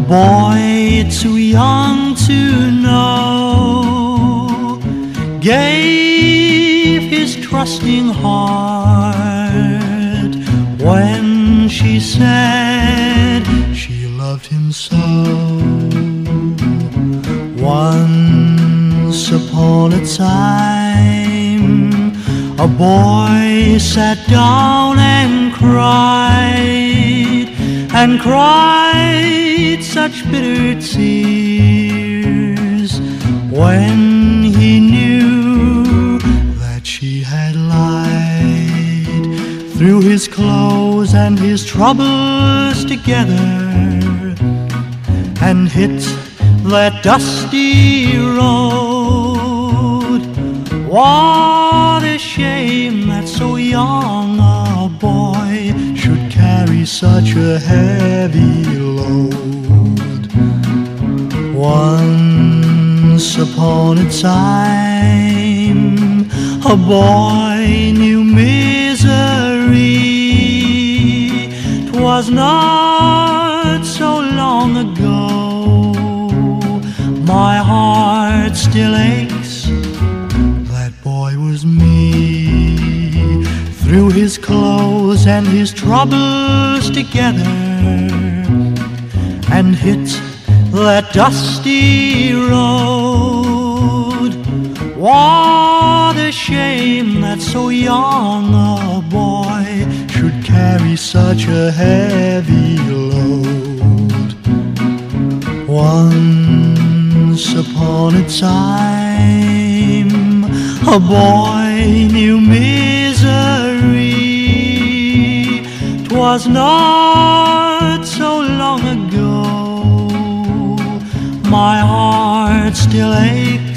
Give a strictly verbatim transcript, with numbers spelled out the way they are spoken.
boy too young to know gave his trusting heart when she said she loved him so. Once upon a time, a boy sat down and cried, and cried such bitter tears when he knew that she had lied, threw his clothes and his troubles together and hit that dusty road. What a shame that so young a boy should carry such a heavy load. Once upon a time, a boy knew misery. 'Twas not so long ago. My heart still aches. That boy was me. Threw his clothes and his troubles together and hit that dusty road. What a shame that so young a boy should carry such a heavy load. Once upon a time, a boy knew misery. 'Twas not so long ago. My heart still aches.